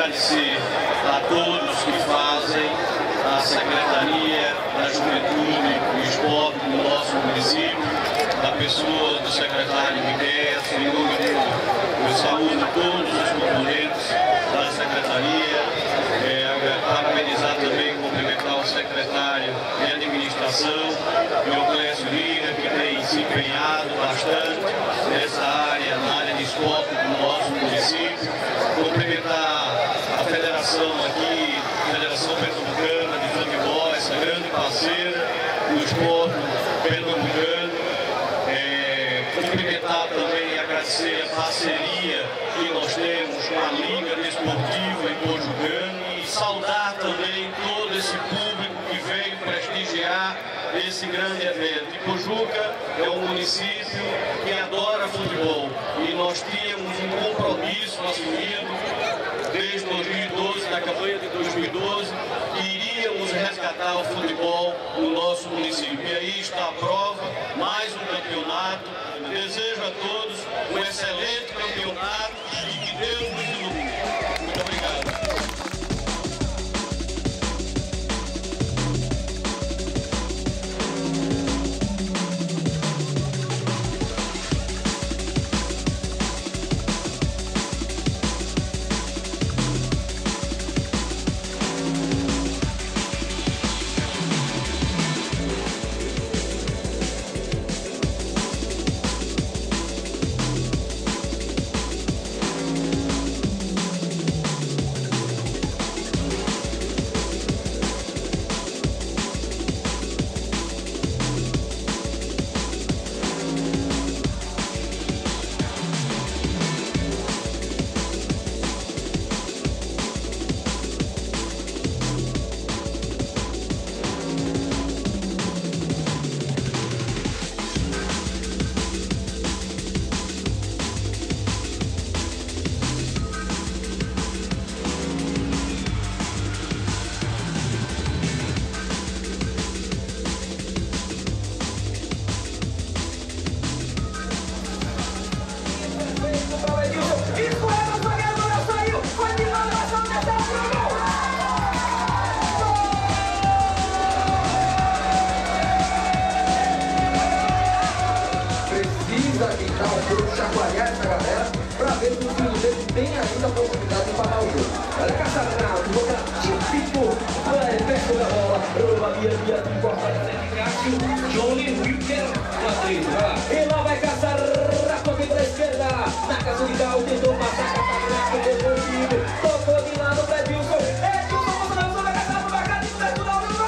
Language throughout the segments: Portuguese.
agradecer a todos que fazem a Secretaria da Juventude e Esporte do nosso município, da pessoa do secretário Miguel, em nome dele, eu saúdo todos os componentes da Secretaria, parabenizar também, cumprimentar o secretário de Administração, Clécio Lira, que tem se empenhado bastante nessa área, na área de esporte do nosso município, cumprimentar a federação aqui, Federação Pernambucana de Futebol, essa grande parceira do esporte pernambucano, cumprimentar também e agradecer a parceria que nós temos com a Liga Desportiva em Pojucano e saudar também todo esse público que veio prestigiar esse grande evento. Ipojuca é um município que adora futebol e nós tínhamos um compromisso assumido desde 2012, na campanha de 2012, que iríamos resgatar o futebol no nosso município. E aí está a prova, mais um campeonato. Desejo a todos um excelente campeonato e que Deus nos ilumine. Muito obrigado. Chacoalhar essa galera pra ver se o time dele tem ainda a possibilidade de empatar o jogo. Olha a Caçarado, jogar típico, perto da bola, via de fortaleza de Cássio, Johnny Wilker, na 3, vai lá. E lá vai Caçarado aqui pra esquerda, na casa de Gal, tentou passar, Caçarado, pegou o time, tocou de lado pra Edilson, Edilson, lançou na Caçarado, vai cá, dentro da bola,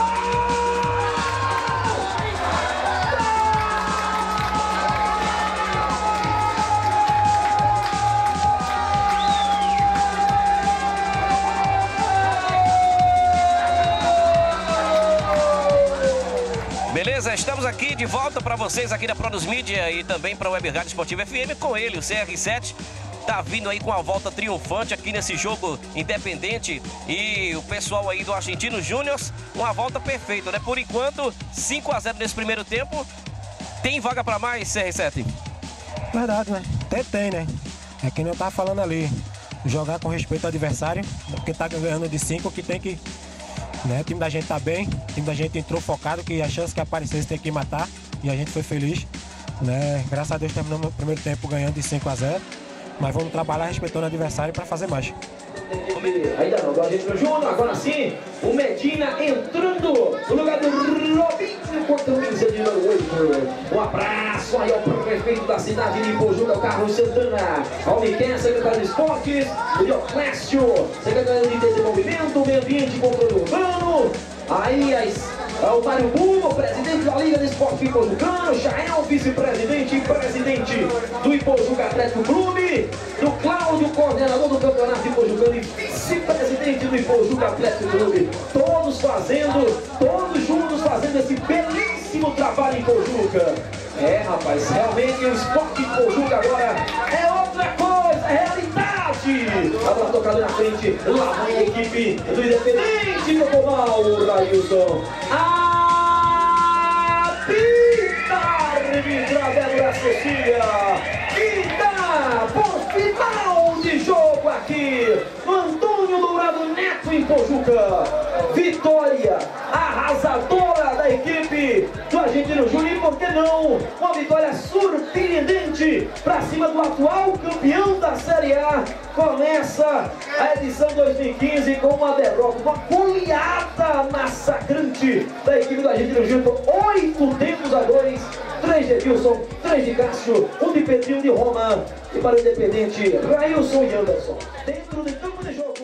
Beleza, estamos aqui de volta para vocês aqui da Produz Mídia e também para a Web Rádio Esportiva FM com ele, o CR7. Tá vindo aí com a volta triunfante aqui nesse jogo independente e o pessoal aí do Argentino Júnior, uma volta perfeita, né? Por enquanto, 5-0 nesse primeiro tempo. Tem vaga para mais, CR7? Verdade, né? Até tem, né? É que nem eu tava falando ali, jogar com respeito ao adversário, porque tá ganhando de 5, que tem que... Né? O time da gente tá bem, o time da gente entrou focado, que a chance que aparecesse tem que matar, e a gente foi feliz, né? Graças a Deus terminamos o primeiro tempo ganhando de 5-0, mas vamos trabalhar respeitando o adversário para fazer mais. Ainda não, do Argentino Júnior, agora sim, o Medina entrando no lugar do Robinho contra o camisa de número 8. Um abraço aí ao prefeito da cidade de Ipojuca, o Carlos Santana, ao Miquel, secretário de Esportes, o Dioclésio, secretário de Desenvolvimento, Meio Ambiente e Controle Urbano, aí o Mário Bumo, presidente da Liga de Esporte Ipojucano, Jael, vice-presidente e presidente do Ipojuca Atlético Clube, do Cláudio, coordenador do campeonato Ipojucano e vice-presidente do Ipojuca Atlético Clube, todos juntos fazendo esse belíssimo trabalho em Ipojuca. É, rapaz, realmente o esporte Ipojuca agora é outra coisa, é realidade. A bola tocada na frente, lá vem a equipe do Independente do Comal, Railson. Apita a arbitragem Cecília e dá por final de jogo aqui no Antônio do clássico em Pojuca. Vitória arrasadora da equipe do Argentino Júnior. E por que não? Uma vitória surpreendente para cima do atual campeão da Série A. Começa a edição 2015 com uma derrota, uma goleada massacrante da equipe do Argentino Júnior. 8-2, 3 de Edilson, 3 de Cássio, 1 de Pedrinho de Roma. E para o Independente, Railson e Anderson. Dentro do campo de jogo.